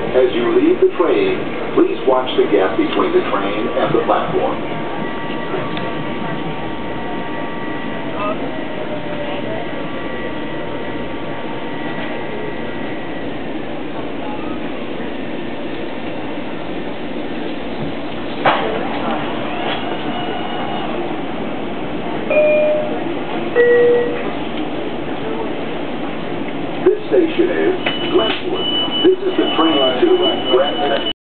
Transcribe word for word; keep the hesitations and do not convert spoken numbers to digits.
As you leave the train, please watch the gap between the train and the platform. This station is Glenwood. This is the train to Grantham.